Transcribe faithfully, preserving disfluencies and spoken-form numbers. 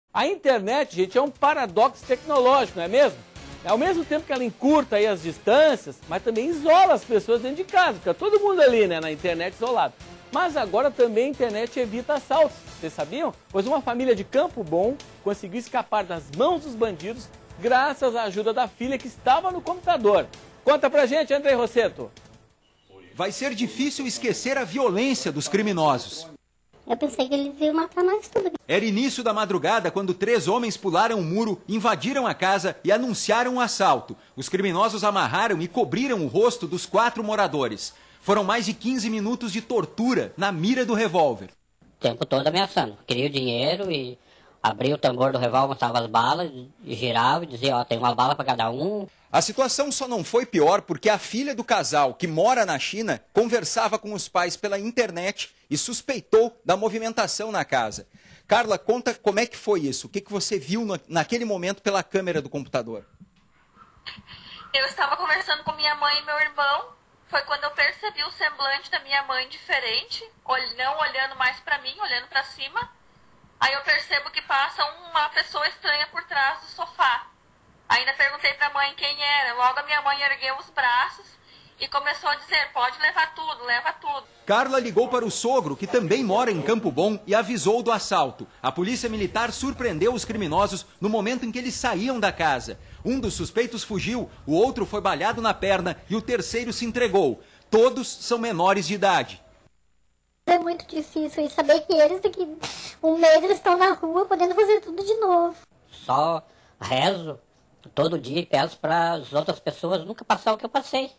A internet, gente, é um paradoxo tecnológico, não é mesmo? Ao mesmo tempo que ela encurta aí as distâncias, mas também isola as pessoas dentro de casa. Fica todo mundo ali, né, na internet isolado. Mas agora também a internet evita assaltos. Vocês sabiam? Pois uma família de Campo Bom conseguiu escapar das mãos dos bandidos graças à ajuda da filha que estava no computador. Conta pra gente, Andrei Rosseto. Vai ser difícil esquecer a violência dos criminosos. Eu pensei que eles iam matar nós tudo. Era início da madrugada quando três homens pularam o muro, invadiram a casa e anunciaram um assalto. Os criminosos amarraram e cobriram o rosto dos quatro moradores. Foram mais de quinze minutos de tortura na mira do revólver. O tempo todo ameaçando. Queria o dinheiro e abria o tambor do revólver, mostrava as balas, e girava e dizia, ó, tem uma bala para cada um. A situação só não foi pior porque a filha do casal, que mora na China, conversava com os pais pela internet e suspeitou da movimentação na casa. Carla, conta como é que foi isso. O que, que você viu no, naquele momento pela câmera do computador? Eu estava conversando com minha mãe e meu irmão. Foi quando eu percebi o semblante da minha mãe diferente, não olhando mais para mim, olhando para cima. Aí eu percebo que passa uma pessoa estranha por trás do sofá. Ainda perguntei para a mãe quem era. Logo a minha mãe ergueu os braços e começou a dizer, pode levar tudo, leva tudo. Carla ligou para o sogro, que também mora em Campo Bom, e avisou do assalto. A polícia militar surpreendeu os criminosos no momento em que eles saíam da casa. Um dos suspeitos fugiu, o outro foi baleado na perna e o terceiro se entregou. Todos são menores de idade. É muito difícil e saber que eles, daqui um mês, eles estão na rua podendo fazer tudo de novo. Só rezo todo dia e peço para as outras pessoas nunca passar o que eu passei.